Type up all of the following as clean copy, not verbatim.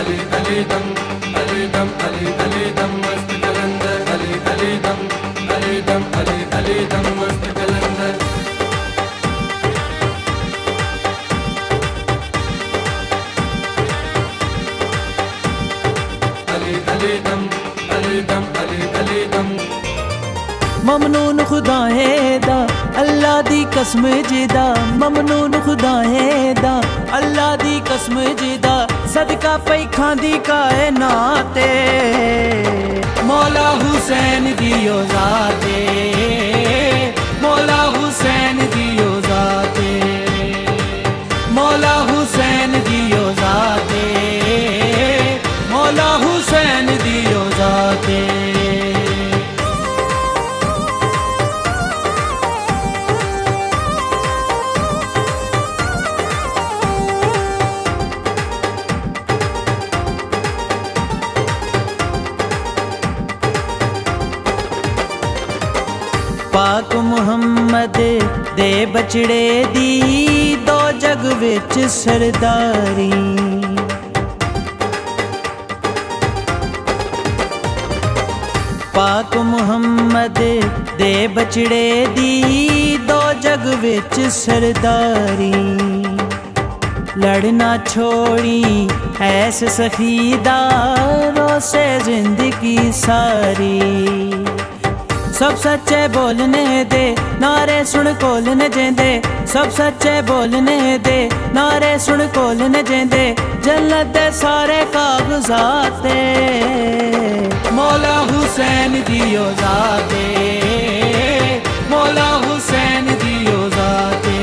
अली अली दम अली दम अली अली दम मस्त कलंदर अली अली दम अली दम अली अली दम मस्त कलंदर अली अली दम अली दम अली अली दम ममनून खुदा है दा अल्लाह दी कसम जिदा ममनून खुदा है दा अल्लाह दी कसम जिदा सदका पई खांदी कायनाते मौला हुसैन दियो ज़ाते मौला हुसैन दियो ज़ाते मौला हुसैन दियो ज़ाते मौला हुसैन दियो ज़ाते पाक मुहम्मद दे बचड़े दी दो जग विच सरदारी पाक मुहम्मद दे बचड़े दी दो जग विच सरदारी लड़ना छोड़ी ऐस सखीदा रोसे जिंदगी सारी सब सच्चे बोलने दे नारे सुन कोलने जेंदे सब सच्चे बोलने दे नारे सुन कोलने जेंदे जन्नत दे सारे कागजाते मौला हुसैन दियो ज़ाते मौला हुसैन दियो ज़ाते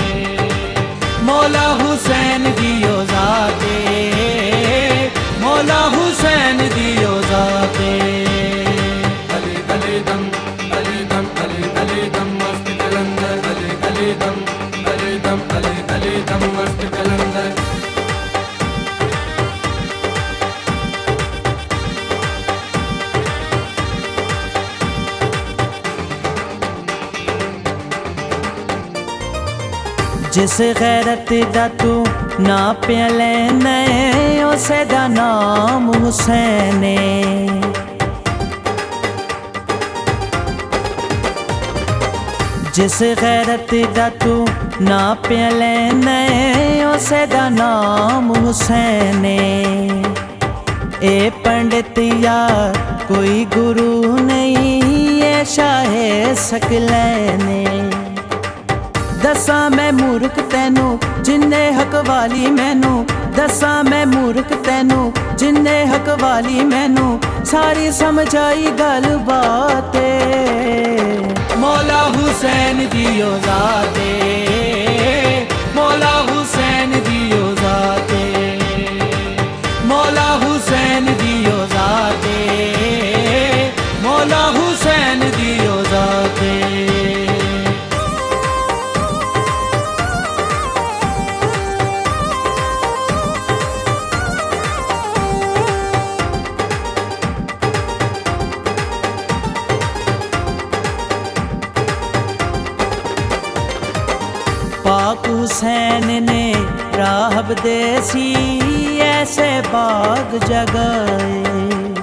मौला हुसैन दियो ज़ाते मौला हुसैन दियो ज़ाते अली अली दम अली दम अली अली दम मस्त कलंदर अली अली दम अली दम अली अली दम मस्त कलंदर जिस गैरत दा तू ना पिया लेना उसे दा नाम हुसैन जिस गैरत दा तू ना पिया लेना उसे दा नाम हुसैन ए पंडित या कोई गुरु नहीं ये शाहे सकलैने दसा मैं मूर्ख तैनू जिन्ने हक वाली मैनू दसा मैं मूर्ख तैनू जिन्ने हक वाली मैनू सारी समझाई गल बाते मौला हुसैन दियो ज़ाते मौला हुसैन दियो ज़ाते मौला हुसैन दियो ज़ाते मौला हुसैन दियो ज़ाते पाक हुसैन ने राहब देसी ऐसे बाग जगाए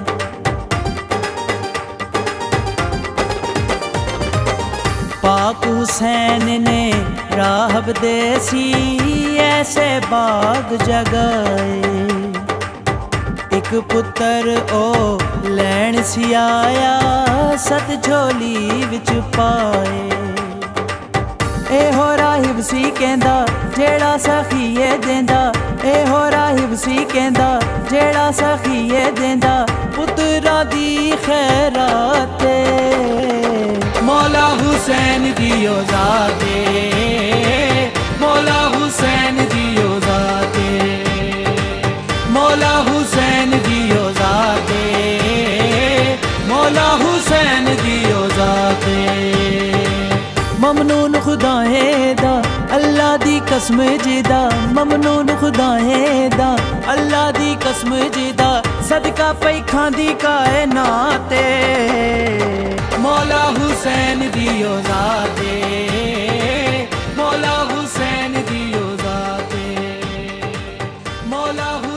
पाक हुसैन ने राहब देसी ऐसे बाग जगाए एक पुत्र ओ लैन सी आया सत झोली विच पाए एहो राहिब सी कहंदा जेड़ा सखीए देंदा एहो राहिब सी कहंदा जेड़ा सखीए देंदा पुत्रा दी खैराते मौला हुसैन दियो ज़ाते मौला हुसैन दियो ज़ाते मौला हुसैन दियो ज़ाते मौला हुसैन दियो ज़ाते ममनून खुदा है दा अल्लाह दी कसम जिदा ममनून खुदा है दा अल्लाह दी कसम जिदा सदका पई खांदी कायनाते मौला हुसैन दियो ज़ाते मौला हुसैन दियो ज़ाते मौला